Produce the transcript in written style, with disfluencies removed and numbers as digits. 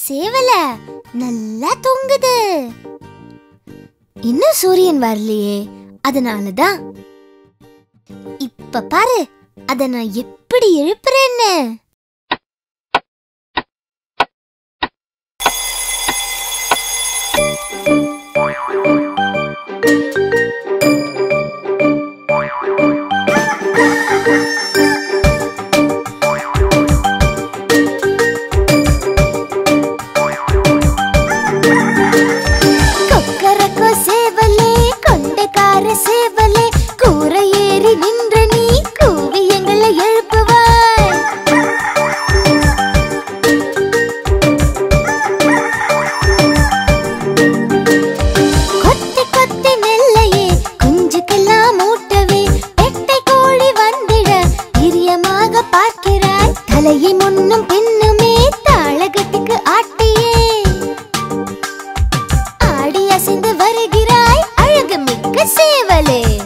சேவல நல்லா தொங்குது. இன்னும் சூரியன் வரலையே, அதனாலதான். இப்ப பாரு, அத நான் எப்படி எழுப்புறேன்னு. சேவலே கூரை ஏறி நின்ற நீ கூவி எங்களை எழுப்புவாய். கொத்தி கொத்தி நெல்லையே குஞ்சுக்கெல்லாம் மூட்டவே பெட்டை கோழி வந்திட பிரியமாக பார்க்கிறாய். தலையை முன்னும் பின்னுமே தாளகத்துக்கு ஆட்டியே ஆடி அசைந்து வருகிறாய் அழகு மிக்க சேவலே.